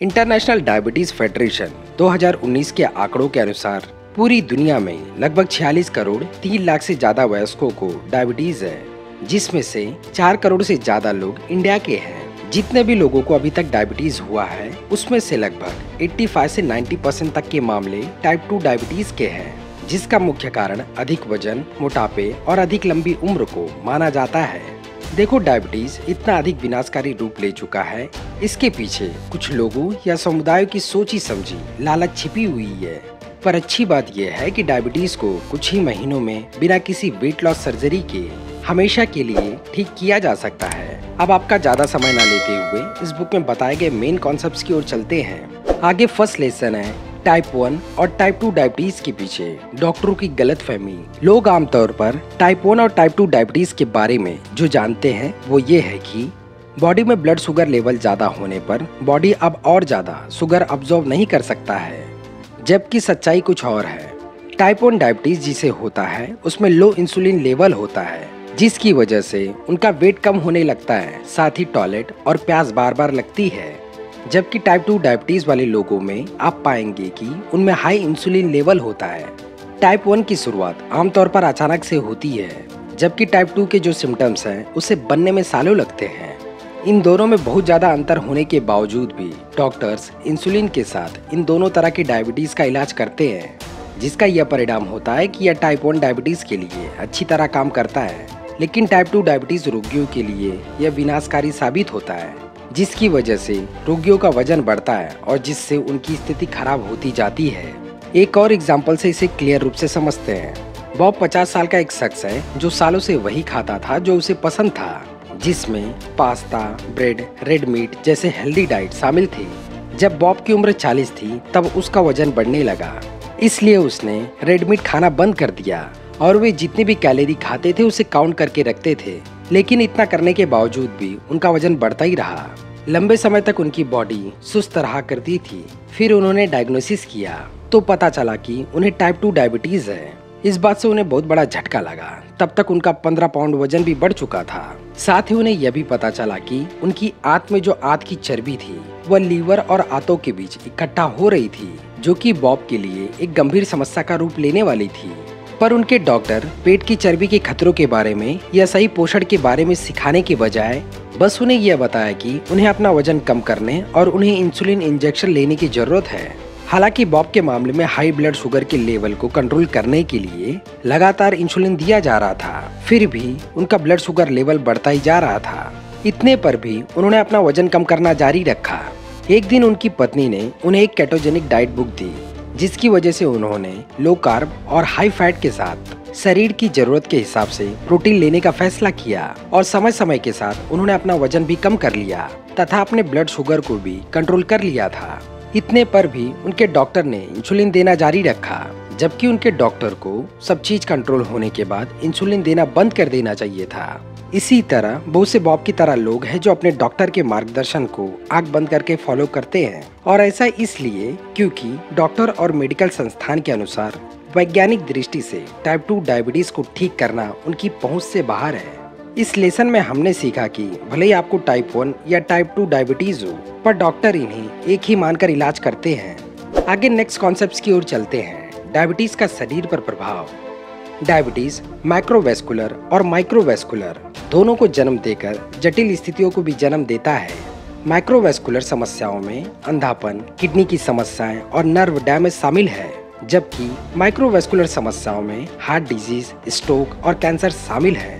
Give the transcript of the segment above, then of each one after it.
International diabetes federation 2019 के आंकड़ों के अनुसार पूरी दुनिया में लगभग 46 करोड़ 3 लाख से ज्यादा वयस्कों को डायबिटीज है, जिसमें से 4 करोड़ से ज्यादा लोग इंडिया के हैं। जितने भी लोगों को अभी तक डायबिटीज हुआ है, उसमें से लगभग 85 से 90% तक के मामले टाइप 2 डायबिटीज के हैं, जिसका मुख्य कारण अधिक वजन, मोटापे और अधिक लंबी उम्र को माना जाता है। देखो, डायबिटीज इतना अधिक विनाशकारी रूप ले चुका है, इसके पीछे कुछ लोगों या समुदायों की सोची समझी लालच छिपी हुई है। पर अच्छी बात यह है कि डायबिटीज को कुछ ही महीनों में बिना किसी वेट लॉस सर्जरी के हमेशा के लिए ठीक किया जा सकता है। अब आपका ज्यादा समय न लेते हुए इस बुक में बताए गए मेन कॉन्सेप्ट्स की ओर चलते हैं। आगे फर्स्ट लेसन है टाइप 1 और टाइप 2 डायबिटीज के पीछे डॉक्टरों की गलतफहमी। लोग आमतौर पर टाइप 1 और टाइप 2 डायबिटीज के बारे में जो जानते हैं वो ये है कि बॉडी में ब्लड शुगर लेवल ज्यादा होने पर बॉडी अब और ज्यादा शुगर अब्सॉर्ब नहीं कर सकता है, जबकि सच्चाई कुछ और है। टाइप 1 डायबिटीज जिसे होता है उसमें लो इंसुलिन लेवल होता है, जिसकी वजह से उनका वेट कम होने लगता है, साथ ही टॉयलेट और प्यास बार बार लगती है। जबकि टाइप 2 डायबिटीज वाले लोगों में आप पाएंगे कि उनमें हाई इंसुलिन लेवल होता है। टाइप 1 की शुरुआत आमतौर पर अचानक से होती है, जबकि टाइप 2 के जो सिम्टम्स हैं उसे बनने में सालों लगते हैं। इन दोनों में बहुत ज्यादा अंतर होने के बावजूद भी डॉक्टर्स इंसुलिन के साथ इन दोनों तरह की डायबिटीज का इलाज करते हैं, जिसका यह परिणाम होता है कि यह टाइप 1 डायबिटीज के लिए अच्छी तरह काम करता है, लेकिन टाइप 2 डायबिटीज रोगियों के लिए यह विनाशकारी साबित होता है, जिसकी वजह से रोगियों का वजन बढ़ता है और जिससे उनकी स्थिति खराब होती जाती है। एक और एग्जाम्पल से इसे क्लियर रूप से समझते हैं। बॉब 50 साल का एक शख्स है जो सालों से वही खाता था जो उसे पसंद था, जिसमें पास्ता, ब्रेड, रेड मीट जैसे हेल्दी डाइट शामिल थी। जब बॉब की उम्र 40 थी तब उसका वजन बढ़ने लगा, इसलिए उसने रेड मीट खाना बंद कर दिया और वे जितनी भी कैलोरी खाते थे उसे काउंट करके रखते थे। लेकिन इतना करने के बावजूद भी उनका वजन बढ़ता ही रहा। लंबे समय तक उनकी बॉडी सुस्त रहा करती थी। फिर उन्होंने डायग्नोसिस किया तो पता चला कि उन्हें टाइप 2 डायबिटीज है। इस बात से उन्हें बहुत बड़ा झटका लगा। तब तक उनका 15 पाउंड वजन भी बढ़ चुका था। साथ ही उन्हें यह भी पता चला कि उनकी आंत में जो आंत की चर्बी थी वह लीवर और आंतों के बीच इकट्ठा हो रही थी, जो कि बॉब के लिए एक गंभीर समस्या का रूप लेने वाली थी। पर उनके डॉक्टर पेट की चर्बी के खतरों के बारे में या सही पोषण के बारे में सिखाने के बजाय बस उन्हें यह बताया कि उन्हें अपना वजन कम करने और उन्हें इंसुलिन इंजेक्शन लेने की जरूरत है। हालांकि बॉब के मामले में हाई ब्लड शुगर के लेवल को कंट्रोल करने के लिए लगातार इंसुलिन दिया जा रहा था, फिर भी उनका ब्लड शुगर लेवल बढ़ता ही जा रहा था। इतने पर भी उन्होंने अपना वजन कम करना जारी रखा। एक दिन उनकी पत्नी ने उन्हें एक केटोजेनिक डाइट बुक दी, जिसकी वजह से उन्होंने लो कार्ब और हाई फैट के साथ शरीर की जरूरत के हिसाब से प्रोटीन लेने का फैसला किया और समय समय के साथ उन्होंने अपना वजन भी कम कर लिया तथा अपने ब्लड शुगर को भी कंट्रोल कर लिया था। इतने पर भी उनके डॉक्टर ने इंसुलिन देना जारी रखा, जबकि उनके डॉक्टर को सब चीज कंट्रोल होने के बाद इंसुलिन देना बंद कर देना चाहिए था। इसी तरह बहुत से बॉब की तरह लोग हैं जो अपने डॉक्टर के मार्गदर्शन को आंख बंद करके फॉलो करते हैं, और ऐसा इसलिए क्योंकि डॉक्टर और मेडिकल संस्थान के अनुसार वैज्ञानिक दृष्टि से टाइप 2 डायबिटीज को ठीक करना उनकी पहुंच से बाहर है। इस लेसन में हमने सीखा कि भले ही आपको टाइप 1 या टाइप 2 डायबिटीज हो, पर डॉक्टर इन्हें एक ही मानकर इलाज करते हैं। आगे नेक्स्ट कॉन्सेप्ट्स की ओर चलते हैं। डायबिटीज का शरीर पर प्रभाव। डायबिटीज माइक्रोवेस्कुलर और माइक्रोवेस्कुलर दोनों को जन्म देकर जटिल स्थितियों को भी जन्म देता है। माइक्रोवेस्कुलर समस्याओं में अंधापन, किडनी की समस्याएं और नर्व डैमेज शामिल है, जबकि माइक्रोवेस्कुलर समस्याओं में हार्ट डिजीज, स्ट्रोक और कैंसर शामिल है।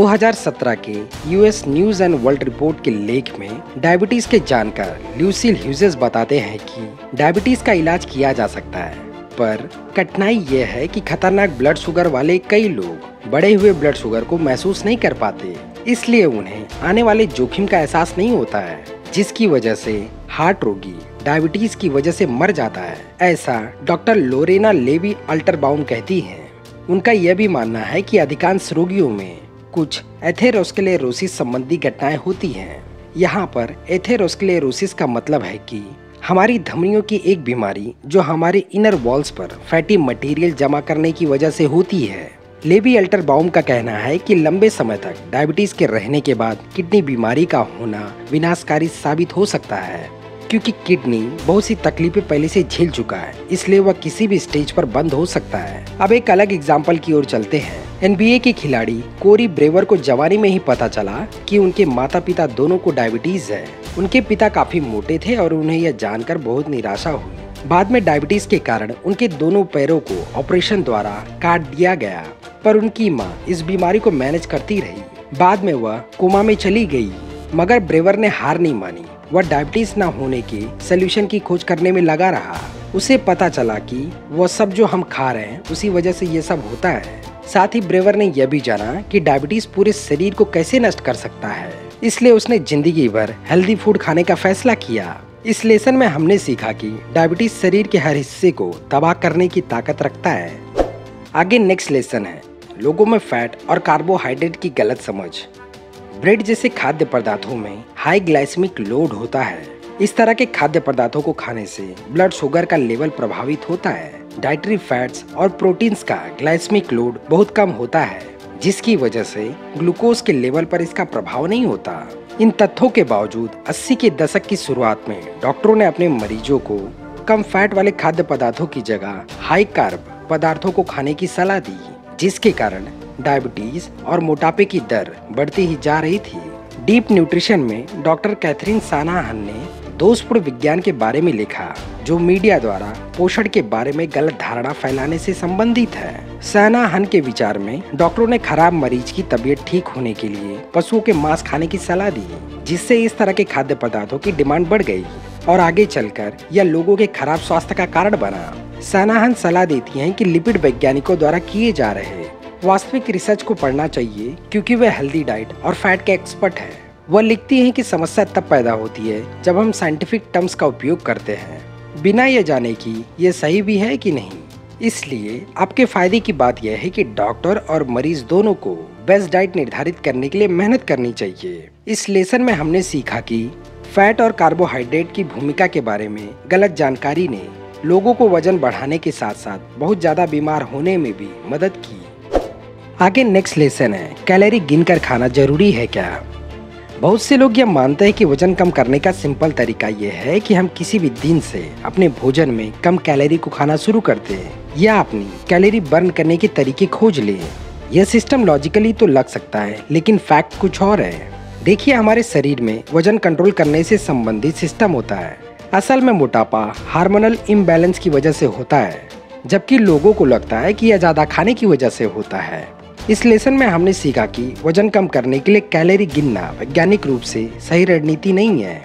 2017 के US news and world report के लेख में डायबिटीज के जानकार ल्यूसिल ह्यूजेस बताते हैं कि डायबिटीज का इलाज किया जा सकता है, पर कठिनाई यह है कि खतरनाक ब्लड शुगर वाले कई लोग बढ़े हुए ब्लड शुगर को महसूस नहीं कर पाते, इसलिए उन्हें आने वाले जोखिम का एहसास नहीं होता है, जिसकी वजह से हार्ट रोगी डायबिटीज की वजह से मर जाता है। ऐसा डॉक्टर लोरेना लेवी अल्टरबाउम कहती हैं। उनका यह भी मानना है कि अधिकांश रोगियों में कुछ एथेरोस्क्लेरोसिस संबंधी घटनाएं होती हैं। यहाँ पर एथेरोस्क्लेरोसिस का मतलब है कि हमारी धमनियों की एक बीमारी जो हमारे इनर वॉल्स पर फैटी मटेरियल जमा करने की वजह से होती है। लेवी अल्टरबाउम का कहना है कि लंबे समय तक डायबिटीज के रहने के बाद किडनी बीमारी का होना विनाशकारी साबित हो सकता है। क्योंकि किडनी बहुत सी तकलीफें पहले से झेल चुका है, इसलिए वह किसी भी स्टेज पर बंद हो सकता है। अब एक अलग एग्जाम्पल की ओर चलते हैं। NBA के खिलाड़ी कोरी ब्रेवर को जवानी में ही पता चला कि उनके माता पिता दोनों को डायबिटीज है। उनके पिता काफी मोटे थे और उन्हें यह जानकर बहुत निराशा हुई। बाद में डायबिटीज के कारण उनके दोनों पैरों को ऑपरेशन द्वारा काट दिया गया, पर उनकी माँ इस बीमारी को मैनेज करती रही। बाद में वह कोमा में चली गई, मगर ब्रेवर ने हार नहीं मानी। वह डायबिटीज न होने के सोल्यूशन की खोज करने में लगा रहा। उसे पता चला कि वह सब जो हम खा रहे हैं उसी वजह से ये सब होता है। साथ ही ब्रेवर ने यह भी जाना कि डायबिटीज पूरे शरीर को कैसे नष्ट कर सकता है, इसलिए उसने जिंदगी भर हेल्दी फूड खाने का फैसला किया। इस लेसन में हमने सीखा कि डायबिटीज शरीर के हर हिस्से को तबाह करने की ताकत रखता है। आगे नेक्स्ट लेसन है लोगों में फैट और कार्बोहाइड्रेट की गलत समझ। ब्रेड जैसे खाद्य पदार्थों में हाई ग्लाइसेमिक लोड होता है। इस तरह के खाद्य पदार्थों को खाने से ब्लड शुगर का लेवल प्रभावित होता है। डाइटरी फैट्स और प्रोटीन्स का ग्लाइसेमिक लोड बहुत कम होता है, जिसकी वजह से ग्लूकोज के लेवल पर इसका प्रभाव नहीं होता। इन तथ्यों के बावजूद 80 के दशक की शुरुआत में डॉक्टरों ने अपने मरीजों को कम फैट वाले खाद्य पदार्थों की जगह हाई कार्ब पदार्थों को खाने की सलाह दी, जिसके कारण डायबिटीज और मोटापे की दर बढ़ती ही जा रही थी। डीप न्यूट्रिशन में डॉक्टर कैथरीन सानाहन ने दोषपूर्ण विज्ञान के बारे में लिखा, जो मीडिया द्वारा पोषण के बारे में गलत धारणा फैलाने से संबंधित है। सानाहन के विचार में डॉक्टरों ने खराब मरीज की तबीयत ठीक होने के लिए पशुओं के मांस खाने की सलाह दी, जिससे इस तरह के खाद्य पदार्थों की डिमांड बढ़ गई और आगे चलकर यह लोगों के खराब स्वास्थ्य का कारण बना। सानाहन सलाह देती हैं कि लिपिड वैज्ञानिकों द्वारा किए जा रहे वास्तविक रिसर्च को पढ़ना चाहिए, क्योंकि वे हेल्दी डाइट और फैट के एक्सपर्ट हैं। वह लिखती हैं कि समस्या तब पैदा होती है जब हम साइंटिफिक टर्म्स का उपयोग करते हैं, बिना ये जाने कि ये सही भी है कि नहीं। इसलिए आपके फायदे की बात यह है कि डॉक्टर और मरीज दोनों को बेस्ट डाइट निर्धारित करने के लिए मेहनत करनी चाहिए। इस लेसन में हमने सीखा कि फैट और कार्बोहाइड्रेट की भूमिका के बारे में गलत जानकारी ने लोगों को वजन बढ़ाने के साथ साथ बहुत ज्यादा बीमार होने में भी मदद की। आगे नेक्स्ट लेसन है कैलोरी गिनकर खाना जरूरी है क्या। बहुत से लोग यह मानते हैं कि वजन कम करने का सिंपल तरीका यह है कि हम किसी भी दिन से अपने भोजन में कम कैलोरी को खाना शुरू करते हैं या अपनी कैलोरी बर्न करने के तरीके खोज लें। यह सिस्टम लॉजिकली तो लग सकता है, लेकिन फैक्ट कुछ और है। देखिए, हमारे शरीर में वजन कंट्रोल करने से संबंधित सिस्टम होता है। असल में मोटापा हार्मोनल इम्बैलेंस की वजह से होता है, जबकि लोगों को लगता है कि यह ज्यादा खाने की वजह से होता है। इस लेसन में हमने सीखा कि वजन कम करने के लिए कैलोरी गिनना वैज्ञानिक रूप से सही रणनीति नहीं है।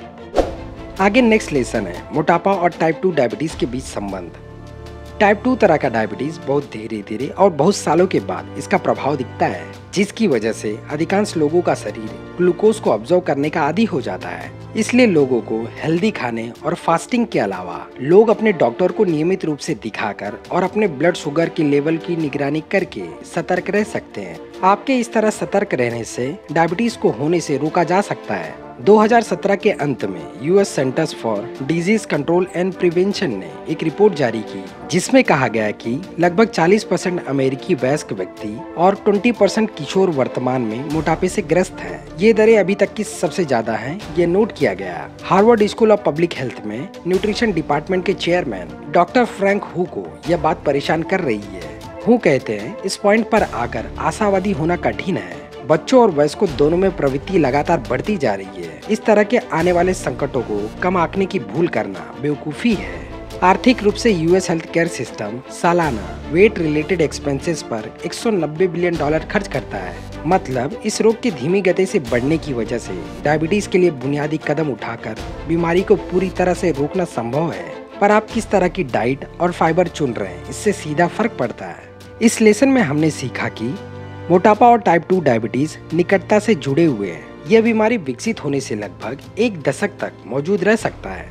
आगे नेक्स्ट लेसन है मोटापा और टाइप 2 डायबिटीज के बीच संबंध। टाइप 2 तरह का डायबिटीज बहुत धीरे धीरे और बहुत सालों के बाद इसका प्रभाव दिखता है, जिसकी वजह से अधिकांश लोगों का शरीर ग्लूकोज को ऑब्जर्व करने का आदी हो जाता है। इसलिए लोगों को हेल्दी खाने और फास्टिंग के अलावा लोग अपने डॉक्टर को नियमित रूप से दिखाकर और अपने ब्लड शुगर के लेवल की निगरानी करके सतर्क रह सकते हैं। आपके इस तरह सतर्क रहने से डायबिटीज को होने से रोका जा सकता है। 2017 के अंत में US centers for disease control and prevention ने एक रिपोर्ट जारी की, जिसमें कहा गया कि लगभग 40% अमेरिकी वयस्क व्यक्ति और 20% किशोर वर्तमान में मोटापे से ग्रस्त हैं। ये दरें अभी तक की सबसे ज्यादा हैं, ये नोट किया गया। Harvard school of public health में न्यूट्रिशन डिपार्टमेंट के चेयरमैन डॉक्टर फ्रैंक हू को यह बात परेशान कर रही है। हू कहते हैं, इस पॉइंट पर आकर आशावादी होना कठिन है। बच्चों और वयस्कों दोनों में प्रवृत्ति लगातार बढ़ती जा रही है। इस तरह के आने वाले संकटों को कम आंकने की भूल करना बेवकूफ़ी है। आर्थिक रूप से यूएस हेल्थ केयर सिस्टम सालाना वेट रिलेटेड एक्सपेंसेस पर $190 बिलियन खर्च करता है। मतलब इस रोग की धीमी गति से बढ़ने की वजह से डायबिटीज के लिए बुनियादी कदम उठाकर बीमारी को पूरी तरह से रोकना संभव है, पर आप किस तरह की डाइट और फाइबर चुन रहे हैं, इससे सीधा फर्क पड़ता है। इस लेसन में हमने सीखा कि मोटापा और टाइप 2 डायबिटीज निकटता से जुड़े हुए हैं। यह बीमारी विकसित होने से लगभग 1 दशक तक मौजूद रह सकता है।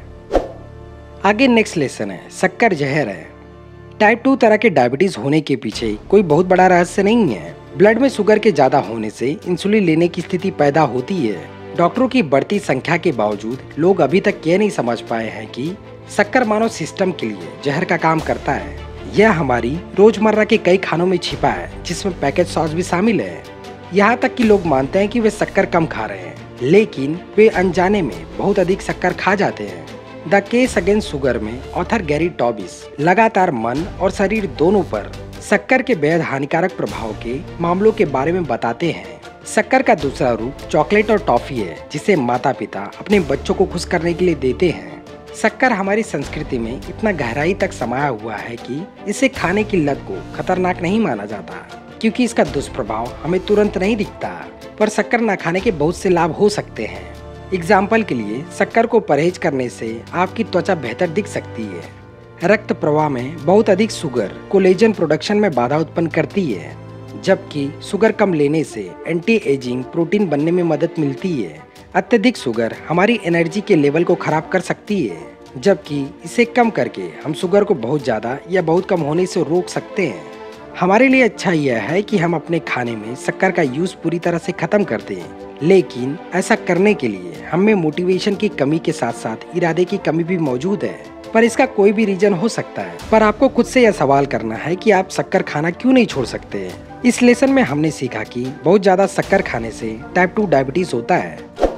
आगे नेक्स्ट लेसन है शक्कर जहर है। टाइप 2 तरह के डायबिटीज होने के पीछे कोई बहुत बड़ा रहस्य नहीं है। ब्लड में शुगर के ज्यादा होने से इंसुलिन लेने की स्थिति पैदा होती है। डॉक्टरों की बढ़ती संख्या के बावजूद लोग अभी तक यह नहीं समझ पाए हैं कि शक्कर मानव सिस्टम के लिए जहर का काम करता है। यह हमारी रोजमर्रा के कई खानों में छिपा है, जिसमें पैकेज सॉस भी शामिल है। यहाँ तक कि लोग मानते हैं कि वे शक्कर कम खा रहे हैं, लेकिन वे अनजाने में बहुत अधिक शक्कर खा जाते हैं। द केस अगेंस्ट शुगर में ऑथर गैरी टॉबिस लगातार मन और शरीर दोनों पर शक्कर के बेहद हानिकारक प्रभाव के मामलों के बारे में बताते हैं। शक्कर का दूसरा रूप चॉकलेट और टॉफी है, जिसे माता पिता अपने बच्चों को खुश करने के लिए देते हैं। शक्कर हमारी संस्कृति में इतना गहराई तक समाया हुआ है कि इसे खाने की लत को खतरनाक नहीं माना जाता, क्योंकि इसका दुष्प्रभाव हमें तुरंत नहीं दिखता। पर शक्कर न खाने के बहुत से लाभ हो सकते हैं। एग्जाम्पल के लिए, शक्कर को परहेज करने से आपकी त्वचा बेहतर दिख सकती है। रक्त प्रवाह में बहुत अधिक शुगर कोलेजन प्रोडक्शन में बाधा उत्पन्न करती है, जबकि शुगर कम लेने से एंटी एजिंग प्रोटीन बनने में मदद मिलती है। अत्यधिक शुगर हमारी एनर्जी के लेवल को खराब कर सकती है, जबकि इसे कम करके हम शुगर को बहुत ज़्यादा या बहुत कम होने से रोक सकते हैं। हमारे लिए अच्छा यह है कि हम अपने खाने में शक्कर का यूज़ पूरी तरह से ख़त्म कर दें, लेकिन ऐसा करने के लिए हम में मोटिवेशन की कमी के साथ साथ इरादे की कमी भी मौजूद है। पर इसका कोई भी रीजन हो सकता है, पर आपको खुद से यह सवाल करना है कि आप शक्कर खाना क्यों नहीं छोड़ सकते। इस लेसन में हमने सीखा कि बहुत ज़्यादा शक्कर खाने से टाइप 2 डायबिटीज़ होता है।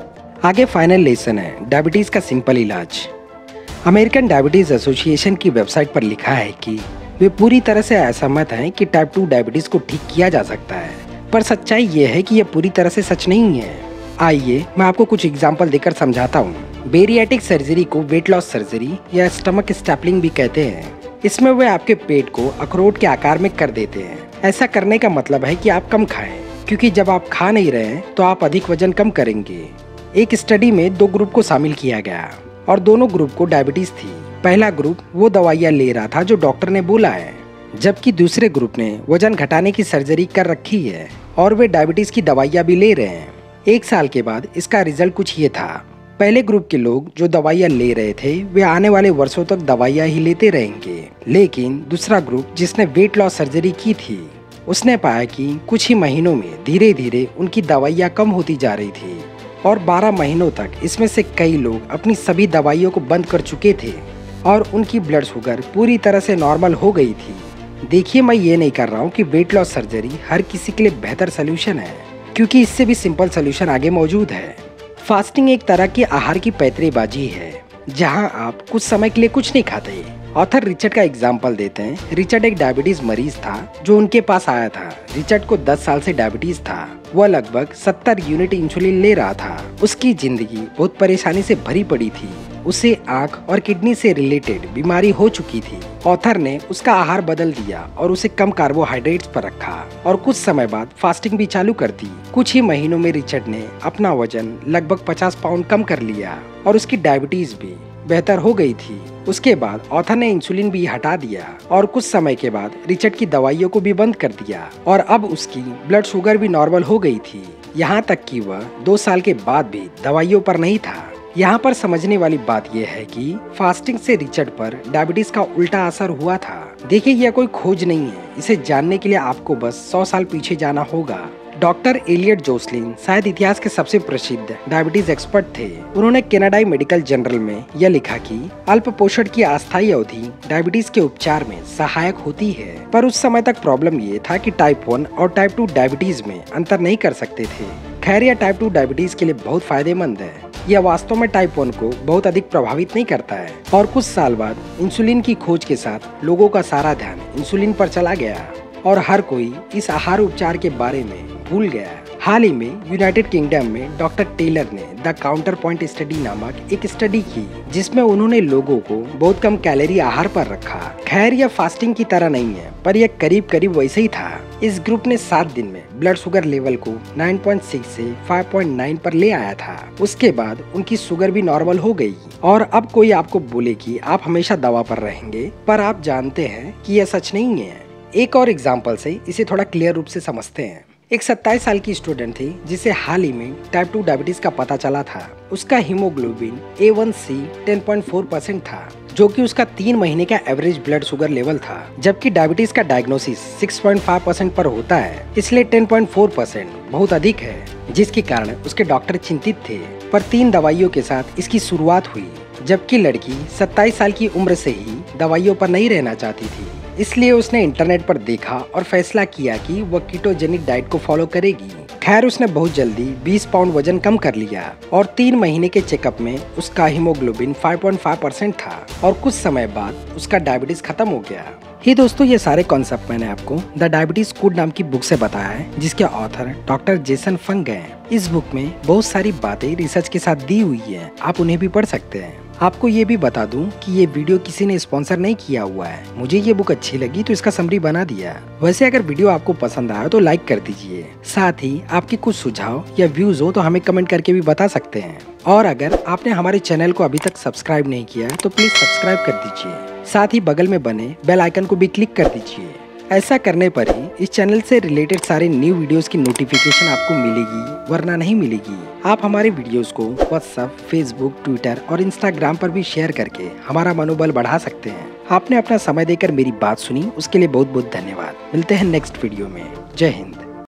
आगे फाइनल लेसन है डायबिटीज़ का सिंपल इलाज। अमेरिकन डायबिटीज़ एसोसिएशन की वेबसाइट पर लिखा है कि वे पूरी तरह से असहमत हैं कि टाइप 2 डायबिटीज़ को ठीक किया जा सकता है, पर सच्चाई ये है कि यह पूरी तरह से सच नहीं है। आइए मैं आपको कुछ एग्जाम्पल देकर समझाता हूँ। बेरियाटिक सर्जरी को वेट लॉस सर्जरी या स्टमक स्टैपलिंग भी कहते हैं। इसमें वे आपके पेट को अखरोट के आकार में कर देते हैं। ऐसा करने का मतलब है कि आप कम खाएं, क्योंकि जब आप खा नहीं रहे हैं तो आप अधिक वजन कम करेंगे। एक स्टडी में 2 ग्रुप को शामिल किया गया और दोनों ग्रुप को डायबिटीज थी। पहला ग्रुप वो दवाइयाँ ले रहा था जो डॉक्टर ने बोला है, जबकि दूसरे ग्रुप ने वजन घटाने की सर्जरी कर रखी है और वे डायबिटीज की दवाइयाँ भी ले रहे हैं। 1 साल के बाद इसका रिजल्ट कुछ ये था। पहले ग्रुप के लोग जो दवाइयाँ ले रहे थे वे आने वाले वर्षों तक दवाइयाँ ही लेते रहेंगे, लेकिन दूसरा ग्रुप जिसने वेट लॉस सर्जरी की थी उसने पाया कि कुछ ही महीनों में धीरे धीरे उनकी दवाइयाँ कम होती जा रही थी और 12 महीनों तक इसमें से कई लोग अपनी सभी दवाइयों को बंद कर चुके थे और उनकी ब्लड शुगर पूरी तरह से नॉर्मल हो गई थी। देखिए, मैं ये नहीं कर रहा हूँ कि वेट लॉस सर्जरी हर किसी के लिए बेहतर सोल्यूशन है, क्योंकि इससे भी सिंपल सोल्यूशन आगे मौजूद है। फास्टिंग एक तरह की आहार की पैतरेबाजी है, जहां आप कुछ समय के लिए कुछ नहीं खाते। ऑथर रिचर्ड का एग्जाम्पल देते हैं। रिचर्ड एक डायबिटीज मरीज था जो उनके पास आया था। रिचर्ड को 10 साल से डायबिटीज था। वह लगभग 70 यूनिट इंसुलिन ले रहा था। उसकी जिंदगी बहुत परेशानी से भरी पड़ी थी। उसे आंख और किडनी से रिलेटेड बीमारी हो चुकी थी। ऑथर ने उसका आहार बदल दिया और उसे कम कार्बोहाइड्रेट्स पर रखा और कुछ समय बाद फास्टिंग भी चालू कर दी। कुछ ही महीनों में रिचर्ड ने अपना वजन लगभग 50 पाउंड कम कर लिया और उसकी डायबिटीज भी बेहतर हो गई थी। उसके बाद ऑथर ने इंसुलिन भी हटा दिया और कुछ समय के बाद रिचर्ड की दवाइयों को भी बंद कर दिया और अब उसकी ब्लड शुगर भी नॉर्मल हो गई थी। यहाँ तक कि वह 2 साल के बाद भी दवाइयों पर नहीं था। यहाँ पर समझने वाली बात यह है कि फास्टिंग से रिचर्ड पर डायबिटीज का उल्टा असर हुआ था। देखिए, यह कोई खोज नहीं है। इसे जानने के लिए आपको बस 100 साल पीछे जाना होगा। डॉक्टर एलियट जोसलिन शायद इतिहास के सबसे प्रसिद्ध डायबिटीज एक्सपर्ट थे। उन्होंने कनाडाई मेडिकल जर्नल में यह लिखा कि अल्प पोषण की अस्थायी अवधि डायबिटीज के उपचार में सहायक होती है, पर उस समय तक प्रॉब्लम ये था कि टाइप 1 और टाइप 2 डायबिटीज में अंतर नहीं कर सकते थे। खैर, यह टाइप 2 डायबिटीज के लिए बहुत फायदेमंद है। यह वास्तव में टाइप 1 को बहुत अधिक प्रभावित नहीं करता है और कुछ साल बाद इंसुलिन की खोज के साथ लोगों का सारा ध्यान इंसुलिन पर चला गया और हर कोई इस आहार उपचार के बारे में भूल गया। हाल ही में यूनाइटेड किंगडम में डॉक्टर टेलर ने द काउंटर पॉइंट स्टडी नामक एक स्टडी की, जिसमें उन्होंने लोगों को बहुत कम कैलोरी आहार पर रखा। खैर, यह फास्टिंग की तरह नहीं है, पर यह करीब करीब वैसे ही था। इस ग्रुप ने 7 दिन में ब्लड शुगर लेवल को 9.6 से 5.9 पर ले आया था। उसके बाद उनकी शुगर भी नॉर्मल हो गई और अब कोई आपको बोले कि आप हमेशा दवा पर रहेंगे, पर आप जानते हैं कि यह सच नहीं है। एक और एग्जाम्पल से इसे थोड़ा क्लियर रूप से समझते हैं। एक 27 साल की स्टूडेंट थी जिसे हाल ही में टाइप 2 डायबिटीज का पता चला था। उसका हीमोग्लोबिन A1C 10.4% था, जो कि उसका 3 महीने का एवरेज ब्लड शुगर लेवल था, जबकि डायबिटीज का डायग्नोसिस 6.5% पर होता है, इसलिए 10.4% बहुत अधिक है, जिसके कारण उसके डॉक्टर चिंतित थे। पर 3 दवाइयों के साथ इसकी शुरुआत हुई, जबकि लड़की 27 साल की उम्र से ही दवाइयों पर नहीं रहना चाहती थी। इसलिए उसने इंटरनेट पर देखा और फैसला किया कि वह कीटोजेनिक डाइट को फॉलो करेगी। खैर उसने बहुत जल्दी 20 पाउंड वजन कम कर लिया और 3 महीने के चेकअप में उसका हीमोग्लोबिन 5.5% था और कुछ समय बाद उसका डायबिटीज खत्म हो गया। ही दोस्तों, ये सारे कॉन्सेप्ट मैंने आपको द डायबिटीज कोड नाम की बुक से बताया है, जिसके ऑथर डॉक्टर जेसन फंग हैं। इस बुक में बहुत सारी बातें रिसर्च के साथ दी हुई है, आप उन्हें भी पढ़ सकते हैं। आपको ये भी बता दूं कि ये वीडियो किसी ने स्पॉन्सर नहीं किया हुआ है, मुझे ये बुक अच्छी लगी तो इसका समरी बना दिया। वैसे अगर वीडियो आपको पसंद आया तो लाइक कर दीजिए, साथ ही आपके कुछ सुझाव या व्यूज हो तो हमें कमेंट करके भी बता सकते हैं। और अगर आपने हमारे चैनल को अभी तक सब्सक्राइब नहीं किया है तो प्लीज सब्सक्राइब कर दीजिए, साथ ही बगल में बने बेल आइकन को भी क्लिक कर दीजिए। ऐसा करने पर ही इस चैनल से रिलेटेड सारे न्यू वीडियोस की नोटिफिकेशन आपको मिलेगी, वरना नहीं मिलेगी। आप हमारे वीडियोस को व्हाट्सएप, फेसबुक, ट्विटर और इंस्टाग्राम पर भी शेयर करके हमारा मनोबल बढ़ा सकते हैं। आपने अपना समय देकर मेरी बात सुनी, उसके लिए बहुत बहुत धन्यवाद। मिलते हैं नेक्स्ट वीडियो में। जय हिंद।